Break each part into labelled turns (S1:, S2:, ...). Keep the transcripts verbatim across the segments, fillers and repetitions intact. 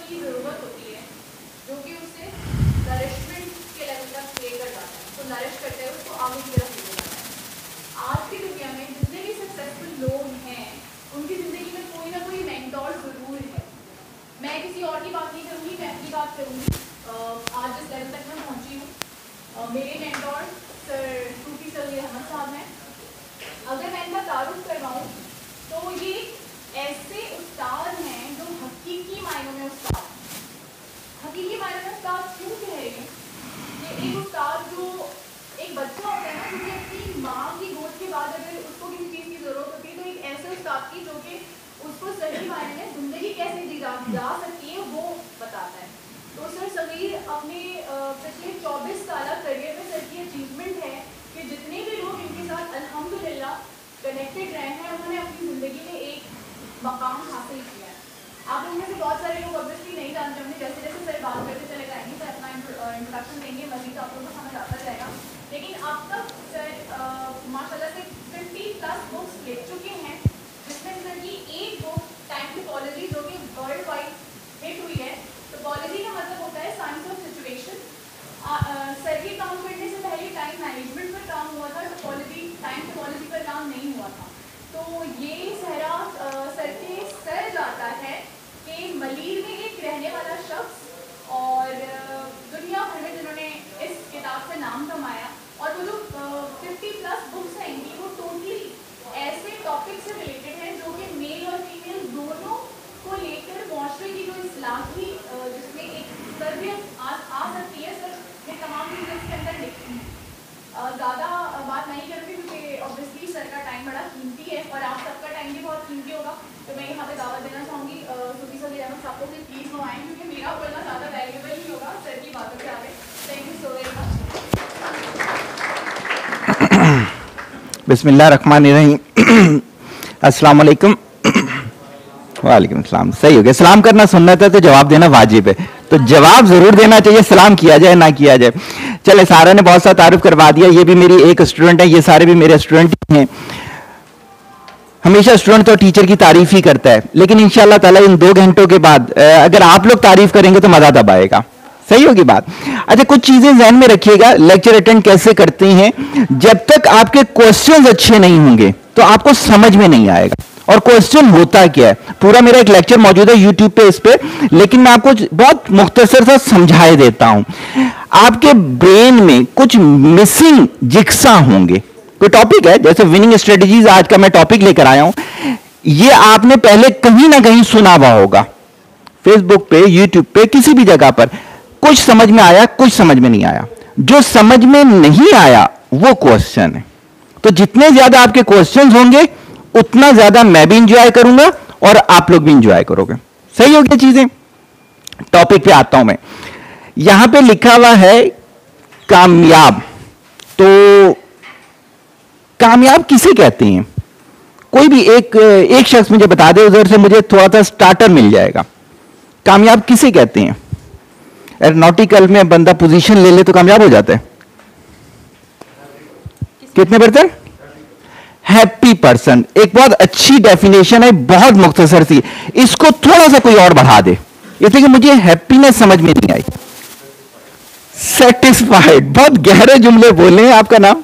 S1: की ज़रूरत होती है जो कि उसे नरिशमेंट के लेवल तक लेकर जाता है, तो नरिश करते हैं, उसको आगे की तरफ लेकर जाता है। आज की दुनिया में जितने भी सक्सेसफुल लोग हैं उनकी ज़िंदगी में कोई ना कोई मेंटोर ज़रूर है। मैं किसी और की बात नहीं करूँगी, मैं अपनी बात करूँगी। आज जिस लेवल तक मैं पहुँची हूँ, मेरे मेंटोर सर सूफी सलीम अहमद साहब हैं। अगर मैं इनका तारुफ करवाऊँ तो ये ऐसे उस्ताद हैं जो हकीकी मायनों में उस्ताद हैं। हकीकी मायनों में उस्ताद क्यों कह रहे हैं? ये एक उस्ताद जो एक बच्चा होता है ना, क्योंकि अपनी माँ की गोद के बाद अगर उसको किसी चीज़ की ज़रूरत होती है तो एक ऐसे उस्ताद की जो कि उसको सही मायने में ज़िंदगी कैसे जी जा, जा सकती है वो बताता है। तो सर सगीर अपने पिछले चौबीस साल करियर में सर की अचीवमेंट है कि जितने भी लोग इनके साथ अल्हम्दुलिल्लाह कनेक्टेड रहे हैं उन्होंने अपनी ज़िंदगी में एक मकाम हासिल किया है। आप उनमें से बहुत सारे लोग ऑब्वियसली नहीं जानते होंगे, जैसे जैसे सर बात करते चले जाएंगे सर अपना इंट्रोडक्शन देंगे, मजीद आप लोगों को समझ आता जाएगा। लेकिन अब तक सर माशाल्लाह से फिफ्टी प्लस बुक्स लिख चुके हैं, जिसमें सर की एक बुक टाइम टोपोलॉजी जो कि वर्ल्ड वाइड हिट हुई है। टोपोलॉजी का मतलब होता है साइंस ऑफ सिचुएशन। सर की काम करने से पहले टाइम मैनेजमेंट पर काम हुआ था, टोपोलॉजी टाइम टोपोलॉजी पर काम नहीं हुआ था। तो ये सहरा सर के सर जाता है कि मलीर में एक रहने वाला शख्स और दुनिया भर में जिन्होंने इस किताब से नाम कमाया, और वो जो फिफ्टी प्लस बुक्स हैं इनकी वो टोटली ऐसे टॉपिक से रिलेटेड हैं जो कि मेल और फीमेल दोनों को लेकर मुआशरे की जो इस्लाह की जिसमें एक तरबियत आ, आ सकती है, सर ये तमाम चीज़ें इसके अंदर लिखी हैं। ज़्यादा बात नहीं करूँगी क्योंकि ऑब्वियसली सर का टाइम बड़ा कीमती है और आप सबका टाइम भी बहुत कीमती होगा, तो मैं यहाँ पे दावत देना चाहूँगी सूफी सलीम अहमद साहब को कि प्लीज़ वो आएँ, क्योंकि मेरा बोलना ज़्यादा वैल्यूबल ही होगा सर की बातों के आगे। Thank you so very much.
S2: बिस्मिल्लाह रहमान रहीम। अस्सलाम वालेकुम। वालेकुम सलाम। सही हो गया, सलाम करना सुन्नत है तो जवाब देना वाजिब है, तो जवाब जरूर देना चाहिए, सलाम किया जाए ना किया जाए। चले, सारा ने बहुत सा तारुफ करवा दिया, ये भी मेरी एक स्टूडेंट है, ये सारे भी मेरे स्टूडेंट हैं। हमेशा स्टूडेंट तो टीचर की तारीफ ही करता है, लेकिन इंशाअल्लाह ताला इन दो घंटों के बाद अगर आप लोग तारीफ करेंगे तो मजा तब आएगा। सही होगी बात। अच्छा, कुछ चीजें ध्यान में रखिएगा, लेक्चर अटेंड कैसे करते हैं। जब तक आपके क्वेश्चंस अच्छे नहीं होंगे तो आपको समझ में नहीं आएगा। और क्वेश्चन होता क्या है, पूरा मेरा एक लेक्चर मौजूद है यूट्यूब पे इस पे, लेकिन मैं आपको बहुत मुख्तसर सा समझाए देता हूं। आपके ब्रेन में कुछ मिसिंग जिक्सा होंगे। कोई टॉपिक है जैसे विनिंग स्ट्रेटजीज, आज का मैं टॉपिक लेकर आया हूं, ये आपने पहले कहीं ना कहीं सुना हुआ होगा, फेसबुक पे, यूट्यूब पे, किसी भी जगह पर। कुछ समझ में आया, कुछ समझ में नहीं आया। जो समझ में नहीं आया वो क्वेश्चन है। तो जितने ज्यादा आपके क्वेश्चंस होंगे उतना ज्यादा मैं भी इंजॉय करूंगा और आप लोग भी इंजॉय करोगे। सही हो गया चीजें। टॉपिक पे आता हूं मैं। यहां पे लिखा हुआ है कामयाब। तो कामयाब किसे कहते हैं? कोई भी एक एक शख्स मुझे बता दे, उधर से मुझे थोड़ा सा स्टार्टर मिल जाएगा। कामयाब किसे कहते हैं? एरोनॉटिकल में बंदा पोजीशन ले ले तो कामयाब हो जाता है। कितने परसेंट? Happy person. एक बहुत अच्छी डेफिनेशन है, बहुत मुख्तसर सी। इसको थोड़ा सा कोई और बढ़ा दे, इसलिए कि मुझे हैप्पीनेस समझ में नहीं आई। सेटिस्फाइड। बहुत गहरे जुमले बोले हैं। आपका नाम?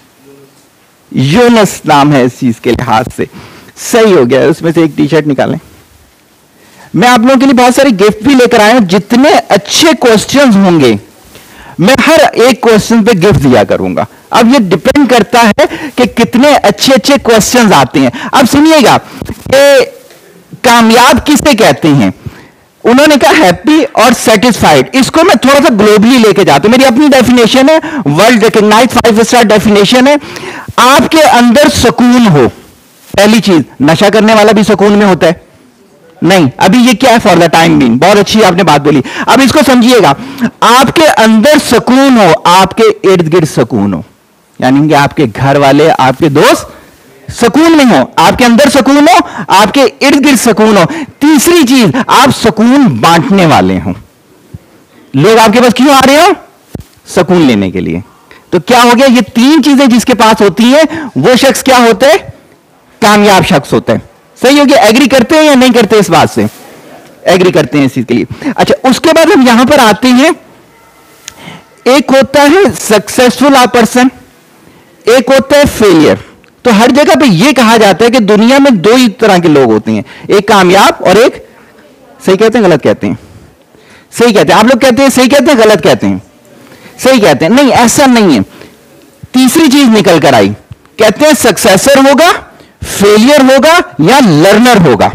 S2: यूनस नाम है इस चीज के लिहाज से। सही हो गया। उसमें से एक टी शर्ट निकालें। मैं आप लोगों के लिए बहुत सारे गिफ्ट भी लेकर आया हूं। जितने अच्छे क्वेश्चंस होंगे मैं हर एक क्वेश्चन पे गिफ्ट दिया करूंगा। अब ये डिपेंड करता है कि कितने अच्छे अच्छे क्वेश्चंस आते हैं। अब सुनिएगा कि कामयाब किसे कहते हैं। उन्होंने कहा हैप्पी और सेटिस्फाइड। इसको मैं थोड़ा सा ग्लोबली लेके जाता हूं। मेरी अपनी डेफिनेशन है, world recognised five star definition है। आपके अंदर सुकून हो। पहली चीज, नशा करने वाला भी सुकून में होता है? नहीं। अभी ये क्या है? For the time being. बहुत अच्छी आपने बात बोली। अब इसको समझिएगा। आपके अंदर सुकून हो, आपके इर्द गिर्द सुकून हो, यानी कि आपके घर वाले, आपके दोस्त सुकून में हो, आपके अंदर सुकून हो, आपके इर्द गिर्द सुकून हो। तीसरी चीज, आप सुकून बांटने वाले हो। लोग आपके पास क्यों आ रहे हो? सुकून लेने के लिए। तो क्या हो गया? ये तीन चीजें जिसके पास होती हैं वो शख्स क्या होते हैं? कामयाब शख्स होते हैं। सही हो गया? एग्री करते हैं या नहीं करते इस बात से? एग्री करते हैं इस चीज के लिए। अच्छा, उसके बाद हम यहां पर आते हैं, एक होता है सक्सेसफुल पर्सन, एक होता है फेलियर। तो हर जगह पे यह कहा जाता है कि दुनिया में दो ही तरह के लोग होते हैं, एक कामयाब और एक, सही कहते हैं गलत कहते हैं? सही कहते हैं। आप लोग कहते हैं सही कहते हैं गलत कहते हैं? सही कहते हैं। नहीं, ऐसा नहीं है, तीसरी चीज निकल कर आई, कहते हैं सक्सेसर होगा, फेलियर होगा या लर्नर होगा।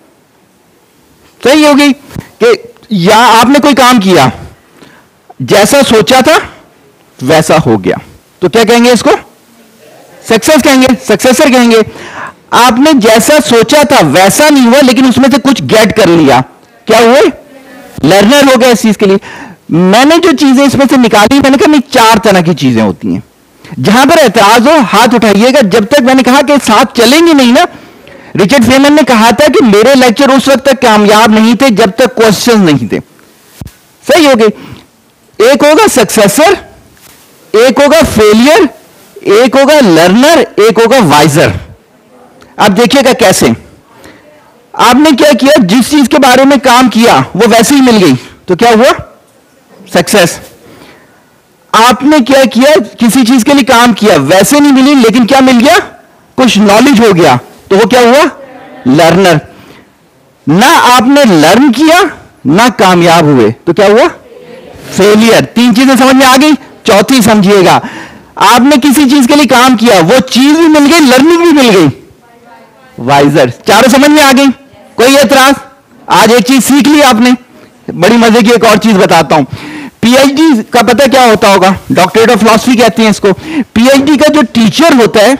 S2: सही होगी कि या आपने कोई काम किया, जैसा सोचा था वैसा हो गया, तो क्या कहेंगे इसको? सक्सेस कहेंगे, सक्सेसर कहेंगे। आपने जैसा सोचा था वैसा नहीं हुआ, लेकिन उसमें से कुछ गेट कर लिया, क्या हुए? लर्नर हो गया इस चीज के लिए। मैंने जो चीजें इसमें से निकाली, मैंने कहा नहीं, चार तरह की चीजें होती हैं। जहां पर एतराज हो हाथ उठाइएगा। जब तक मैंने कहा कि साथ चलेंगे नहीं ना, रिचर्ड फेमन ने कहा था कि मेरे लेक्चर उस वक्त तक कामयाब नहीं थे जब तक क्वेश्चन नहीं थे। सही हो गई। एक होगा सक्सेसर, एक होगा फेलियर, एक होगा लर्नर, एक होगा वाइजर। आप देखिएगा कैसे। आपने क्या किया, जिस चीज के बारे में काम किया वो वैसे ही मिल गई, तो क्या हुआ? सक्सेस। आपने क्या किया, किसी चीज के लिए काम किया, वैसे नहीं मिली, लेकिन क्या मिल गया? कुछ नॉलेज हो गया, तो वो क्या हुआ? लर्नर। ना आपने लर्न किया ना कामयाब हुए, तो क्या हुआ? फेलियर। तीन चीजें समझ में आ गई। चौथी समझिएगा, आपने किसी चीज के लिए काम किया, वो चीज भी मिल गई, लर्निंग भी मिल गई, वाइजर। चारों समझ में आ गई, कोई एतराज? आज एक चीज सीख ली आपने। बड़ी मजे की एक और चीज बताता हूं। पीएचडी का पता क्या होता होगा? डॉक्टरेट ऑफ फिलॉसफी कहते हैं इसको। पीएचडी का जो टीचर होता है,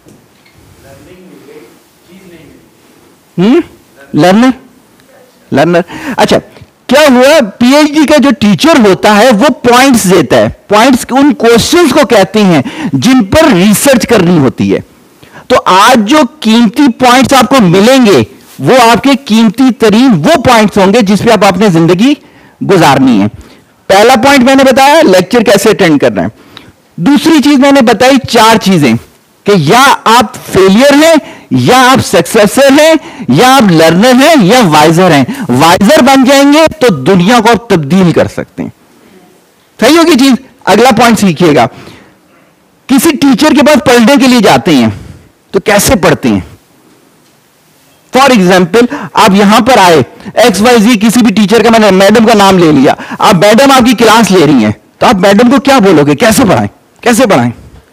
S2: हम्म लर्नर, लर्नर। अच्छा, क्या हुआ? पीएचडी का जो टीचर होता है वो पॉइंट्स देता है। पॉइंट्स उन क्वेश्चंस को कहते हैं जिन पर रिसर्च करनी होती है। तो आज जो कीमती पॉइंट्स आपको मिलेंगे वो आपके कीमती तरीन वो पॉइंट्स होंगे जिस पे आप अपनी जिंदगी गुजारनी है। पहला पॉइंट मैंने बताया लेक्चर कैसे अटेंड करना है। दूसरी चीज मैंने बताई चार चीजें कि या आप फेलियर हैं, या आप सक्सेसर हैं, या आप लर्नर हैं, या वाइजर हैं। वाइजर बन जाएंगे तो दुनिया को आप तब्दील कर सकते हैं। सही होगी चीज। अगला पॉइंट सीखिएगा। किसी टीचर के पास पढ़ने के लिए जाते हैं तो कैसे पढ़ते हैं? फॉर एग्जाम्पल, आप यहां पर आए, एक्स वाई जी किसी भी टीचर का, मैंने मैडम का नाम ले लिया, आप मैडम आपकी क्लास ले रही हैं, तो आप मैडम को क्या बोलोगे? कैसे पढ़ाएं? कैसे पढ़ाएं?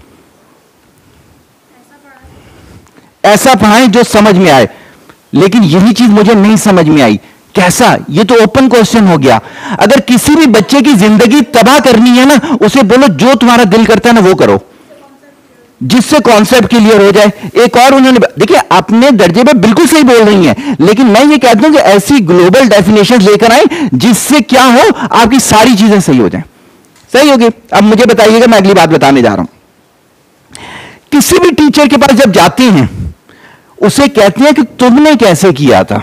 S2: ऐसा पढ़ाएं जो समझ में आए। लेकिन यही चीज मुझे नहीं समझ में आई। कैसा? ये तो ओपन क्वेश्चन हो गया। अगर किसी भी बच्चे की जिंदगी तबाह करनी है ना, उसे बोलो जो तुम्हारा दिल करता है ना वो करो, जिससे कॉन्सेप्ट क्लियर हो जाए। एक और उन्होंने, देखिए अपने दर्जे पे बिल्कुल सही बोल रही हैं, लेकिन मैं ये कहता हूं कि ऐसी ग्लोबल डेफिनेशन लेकर आए जिससे क्या हो, आपकी सारी चीजें सही हो जाए। सही होगी। अब मुझे बताइएगा, मैं अगली बात बताने जा रहा हूं। किसी भी टीचर के पास जब जाते हैं उसे कहते हैं कि तुमने कैसे किया था,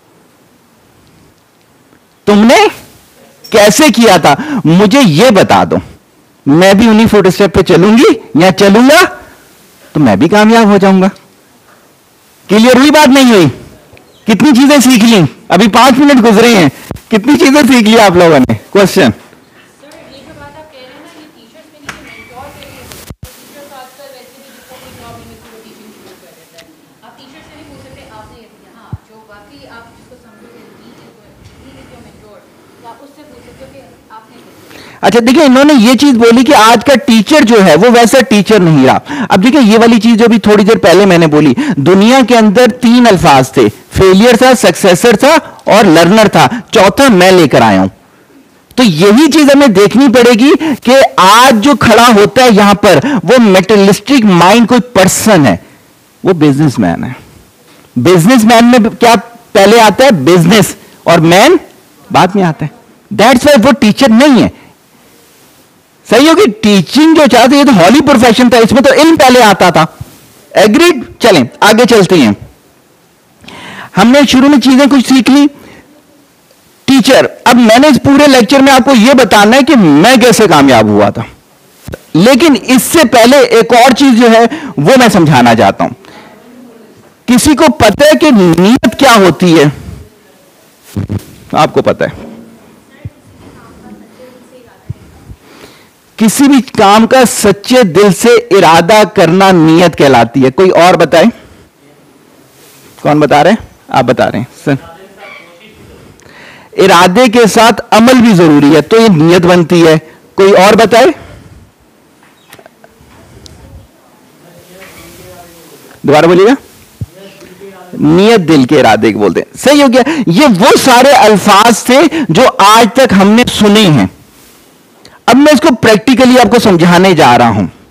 S2: तुमने कैसे किया था, मुझे यह बता दो, मैं भी उन्हीं फुटस्टेप पे चलूंगी या चलूंगा तो मैं भी कामयाब हो जाऊंगा। क्लियर हुई बात? नहीं हुई? कितनी चीजें सीख ली? अभी पांच मिनट गुजरे हैं, कितनी चीजें सीख ली आप लोगों ने? क्वेश्चन। अच्छा देखिए, इन्होंने ये चीज बोली कि आज का टीचर जो है वो वैसा टीचर नहीं रहा। अब देखिए ये वाली चीज जो भी थोड़ी देर पहले मैंने बोली, दुनिया के अंदर तीन अल्फाज थे, फेलियर था, सक्सेसर था और लर्नर था, चौथा मैं लेकर आया हूं। तो यही चीज हमें देखनी पड़ेगी कि आज जो खड़ा होता है यहां पर वो मेटेरियलिस्टिक माइंड कोई पर्सन है, वो बिजनेसमैन है। बिजनेसमैन में क्या पहले आता है? बिजनेस, और मैन बाद में आता है। दैट्स वाई वो टीचर नहीं है। सही होगी। टीचिंग जो चाहते हैं तो हॉली प्रोफेशन था, इसमें तो इल्म पहले आता था। एग्रीड? चलें आगे चलते हैं। हमने शुरू में चीजें कुछ सीख ली। टीचर, अब मैंने इस पूरे लेक्चर में आपको यह बताना है कि मैं कैसे कामयाब हुआ था, लेकिन इससे पहले एक और चीज जो है वो मैं समझाना चाहता हूं। किसी को पता है कि नीयत क्या होती है? आपको पता है। किसी भी काम का सच्चे दिल से इरादा करना नियत कहलाती है। कोई और बताए? कौन बता रहे हैं? आप बता रहे हैं सर। इरादे के साथ अमल भी जरूरी है, तो ये नियत बनती है। कोई और बताए? दोबारा बोलिएगा। नियत दिल के इरादे को बोलते हैं। सही हो गया। ये वो सारे अल्फाज थे जो आज तक हमने सुने हैं। अब मैं इसको प्रैक्टिकली आपको समझाने जा रहा हूं।